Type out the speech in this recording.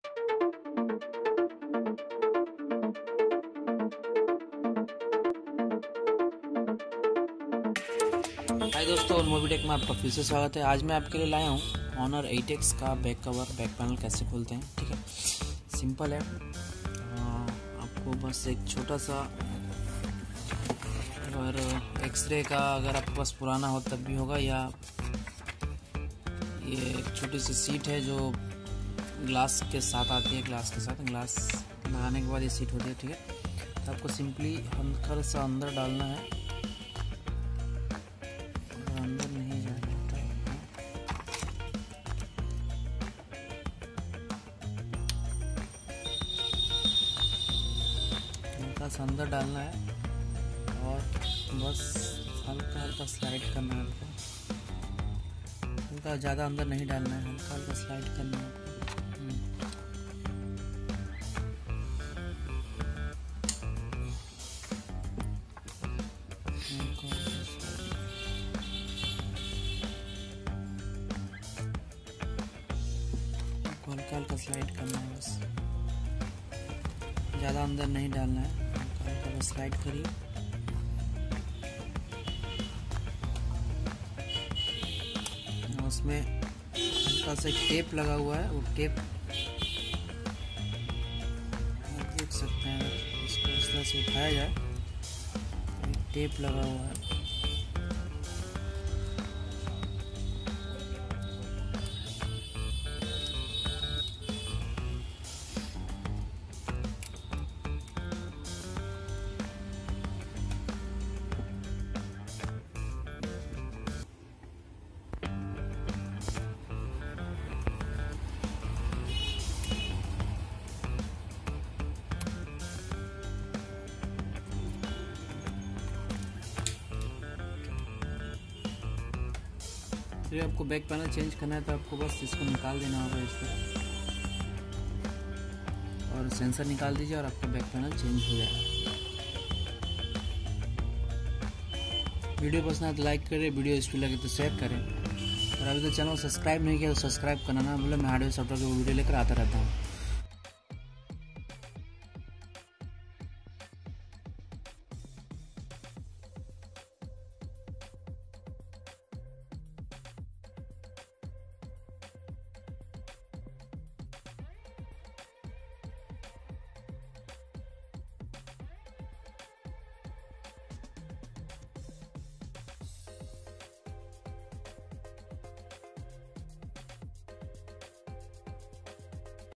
हाय दोस्तों, मोबीटेक में आपका फिर से स्वागत है। आज मैं आपके लिए लाया हूँ Honor 8X का बैक कवर, बैक पैनल कैसे खोलते हैं। ठीक है, सिंपल है। आपको बस एक छोटा सा, अगर एक्सरे का अगर आपके पास पुराना हो तब भी होगा, या ये एक छोटी सी सीट है जो ग्लास के साथ आती है। ग्लास के साथ ग्लास लगाने के बाद ये सीट होती है। ठीक है, तो आपको सिंपली हल्का सा अंदर डालना है, अंदर नहीं जाना होता। हल्का सा अंदर डालना है और बस हल्का हल्का स्लाइड करना है आपको। हल्का, ज़्यादा अंदर नहीं डालना है, हल्का हल्का स्लाइड करना है आपको। हल्का हल्का स्लाइड करना है, बस ज़्यादा अंदर नहीं डालना है। हल्का हल्का बस स्लाइड करिए। उसमें हल्का सा टेप लगा हुआ है, वो टेप आप देख सकते हैं। इसको इस तरह से उठाया जाए तो टेप लगा हुआ है। फिर आपको बैक पैनल चेंज करना है तो आपको बस इसको निकाल देना होगा इसको, और सेंसर निकाल दीजिए और आपका बैक पैनल चेंज हो जाएगा। वीडियो पसंद आए तो लाइक करें, वीडियो यूजफुल लगे तो शेयर करें, और अभी तो चैनल सब्सक्राइब नहीं किया तो सब्सक्राइब करना ना भूलें। मैं हार्डवेयर सॉफ्टवेयर की वीडियो लेकर आता रहता हूँ।